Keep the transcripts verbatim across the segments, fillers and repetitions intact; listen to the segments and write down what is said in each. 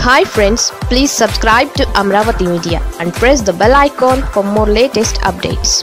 Hi friends, please subscribe to Amravati Media and press the bell icon for more latest updates.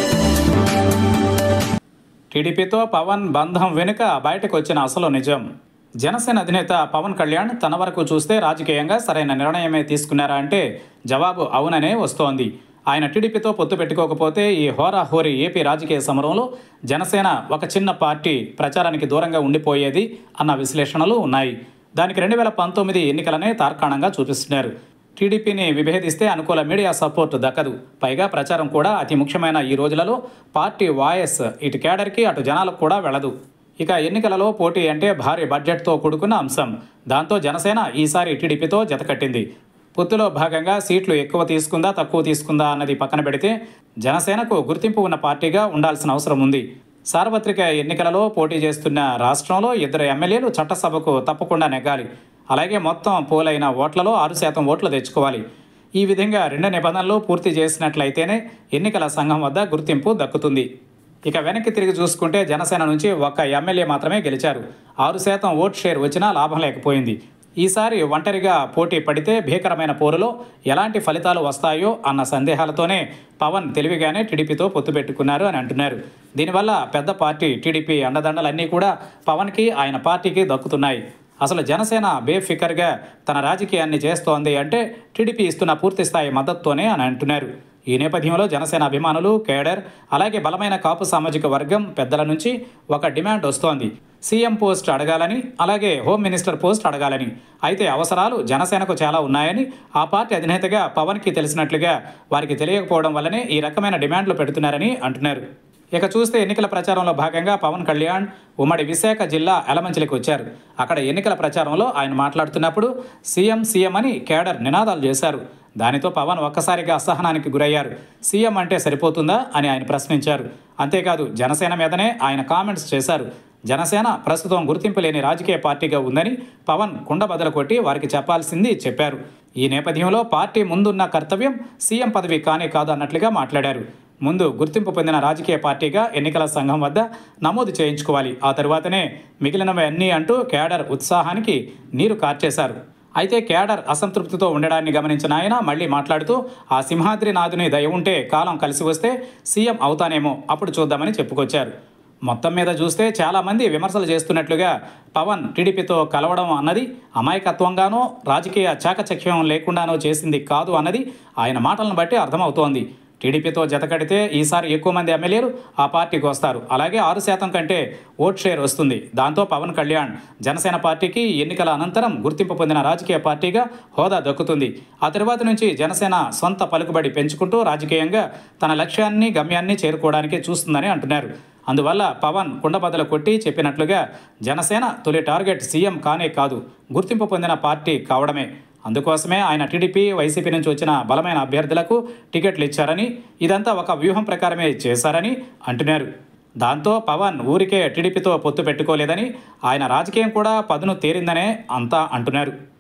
టీడీపీతో పవన్ బంధం వెనుక బయటకు వచ్చిన అసలు నిజం. జనసేన అధినేత పవన్ కళ్యాణ్ తన వరకు చూస్తే రాజకీయంగా సరైన నిర్ణయమే తీసుకున్నారా అంటే జవాబు అవుననే వస్తోంది. ఆయన టీడీపీతో పొత్తు పెట్టుకోకపోతే ఈ హోరాహోరీ ఏపీ రాజకీయ సమరంలో జనసేన ఒక చిన్న పార్టీ ప్రచారానికి దూరంగా ఉండిపోయేది అన్న విశ్లేషణలు ఉన్నాయి. దానికి రెండు వేల పంతొమ్మిది ఎన్నికలనే తార్కాణంగా చూపిస్తున్నారు. టీడీపీని విభేదిస్తే అనుకూల మీడియా సపోర్ట్ దక్కదు. పైగా ప్రచారం కూడా అతి ముఖ్యమైన ఈ రోజులలో పార్టీ వాయిస్ ఇటు కేడర్కి అటు జనాలకు కూడా వెళ్ళదు. ఇక ఎన్నికలలో పోటీ అంటే భారీ బడ్జెట్తో కూడుకున్న అంశం. దాంతో జనసేన ఈసారి టీడీపీతో జతకట్టింది. పొత్తులో భాగంగా సీట్లు ఎక్కువ తీసుకుందా తక్కువ తీసుకుందా అన్నది పక్కన పెడితే జనసేనకు గుర్తింపు ఉన్న పార్టీగా ఉండాల్సిన అవసరం ఉంది. సార్వత్రిక ఎన్నికలలో పోటీ చేస్తున్న రాష్ట్రంలో ఇద్దరు ఎమ్మెల్యేలు చట్టసభకు తప్పకుండా నెగ్గాలి. అలాగే మొత్తం పోలైన ఓట్లలో ఆరు శాతం ఓట్లు తెచ్చుకోవాలి. ఈ విధంగా రెండు నిబంధనలు పూర్తి చేసినట్లయితేనే ఎన్నికల సంఘం వద్ద గుర్తింపు దక్కుతుంది. ఇక వెనక్కి తిరిగి చూసుకుంటే జనసేన నుంచి ఒక్క ఎమ్మెల్యే మాత్రమే గెలిచారు. ఆరు శాతం ఓట్ షేర్ వచ్చినా లాభం లేకపోయింది. ఈసారి ఒంటరిగా పోటీ పడితే భీకరమైన పోరులో ఎలాంటి ఫలితాలు వస్తాయో అన్న సందేహాలతోనే పవన్ తెలివిగానే టీడీపీతో పొత్తు పెట్టుకున్నారు అని అంటున్నారు. దీనివల్ల పెద్ద పార్టీ టీడీపీ అండదండలన్నీ కూడా పవన్కి ఆయన పార్టీకి దక్కుతున్నాయి. అసలు జనసేన బేఫికర్గా తన రాజకీయాన్ని చేస్తోంది అంటే టీడీపీ ఇస్తున్న పూర్తిస్థాయి మద్దతుతోనే అని అంటున్నారు. ఈ నేపథ్యంలో జనసేన అభిమానులు, కేడర్, అలాగే బలమైన కాపు సామాజిక వర్గం పెద్దల నుంచి ఒక డిమాండ్ వస్తోంది. సీఎం పోస్ట్ అడగాలని, అలాగే హోమ్ మినిస్టర్ పోస్ట్ అడగాలని. అయితే అవసరాలు జనసేనకు చాలా ఉన్నాయని ఆ పార్టీ అధినేతగా పవన్కి తెలిసినట్లుగా వారికి తెలియకపోవడం వల్లనే ఈ రకమైన డిమాండ్లు పెడుతున్నారని అంటున్నారు. ఇక చూస్తే ఎన్నికల ప్రచారంలో భాగంగా పవన్ కళ్యాణ్ ఉమ్మడి విశాఖ జిల్లా ఎలమంచిలికి వచ్చారు. అక్కడ ఎన్నికల ప్రచారంలో ఆయన మాట్లాడుతున్నప్పుడు సీఎం సీఎం అని కేడర్ నినాదాలు చేశారు. దానితో పవన్ ఒక్కసారిగా అసహనానికి గురయ్యారు. సీఎం అంటే సరిపోతుందా అని ఆయన ప్రశ్నించారు. అంతేకాదు జనసేన మీదనే ఆయన కామెంట్స్ చేశారు. జనసేన ప్రస్తుతం గుర్తింపు లేని రాజకీయ పార్టీగా ఉందని పవన్ కుండబద్దలు కొట్టి వారికి చెప్పాల్సింది చెప్పారు. ఈ నేపథ్యంలో పార్టీ ముందున్న కర్తవ్యం సీఎం పదవి కానే కాదు అన్నట్లుగా మాట్లాడారు. ముందు గుర్తింపు పొందిన రాజకీయ పార్టీగా ఎన్నికల సంఘం వద్ద నమోదు చేయించుకోవాలి. ఆ తరువాతనే మిగిలినవి అన్నీ అంటూ కేడర్ ఉత్సాహానికి నీరు కార్చేశారు. అయితే కేడర్ అసంతృప్తితో ఉండడాన్ని గమనించిన ఆయన మళ్ళీ మాట్లాడుతూ ఆ సింహాద్రి నాథుని దయ ఉంటే కాలం కలిసి వస్తే సీఎం అవుతానేమో, అప్పుడు చూద్దామని చెప్పుకొచ్చారు. మొత్తం మీద చూస్తే చాలామంది విమర్శలు చేస్తున్నట్లుగా పవన్ టీడీపీతో కలవడం అన్నది అమాయకత్వంగానో రాజకీయ చాకచక్యం లేకుండానో చేసింది కాదు అన్నది ఆయన మాటలను బట్టి అర్థమవుతోంది. టీడీపీతో జతకడితే ఈసారి ఎక్కువ మంది ఎమ్మెల్యేలు ఆ పార్టీకి వస్తారు. అలాగే ఆరు శాతం కంటే ఓట్ షేర్ వస్తుంది. దాంతో పవన్ కళ్యాణ్ జనసేన పార్టీకి ఎన్నికల అనంతరం గుర్తింపు పొందిన రాజకీయ పార్టీగా హోదా దక్కుతుంది. ఆ తర్వాత నుంచి జనసేన సొంత పలుకుబడి పెంచుకుంటూ రాజకీయంగా తన లక్ష్యాన్ని గమ్యాన్ని చేరుకోవడానికి చూస్తుందని అంటున్నారు. అందువల్ల పవన్ కుండబద్దలు కొట్టి చెప్పినట్లుగా జనసేన తొలి టార్గెట్ సీఎం కానే కాదు, గుర్తింపు పొందిన పార్టీ కావడమే. అందుకోసమే ఆయన టీడీపీ, వైసీపీ నుంచి వచ్చిన బలమైన అభ్యర్థులకు టికెట్లు ఇచ్చారని, ఇదంతా ఒక వ్యూహం ప్రకారమే చేశారని అంటున్నారు. దాంతో పవన్ ఊరికే టీడీపీతో పొత్తు పెట్టుకోలేదని, ఆయన రాజకీయం కూడా పదును తేరిందనే అంతా అంటున్నారు.